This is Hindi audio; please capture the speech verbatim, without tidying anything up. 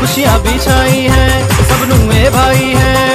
खुशियां भी छाई है, सब नूए भाई है।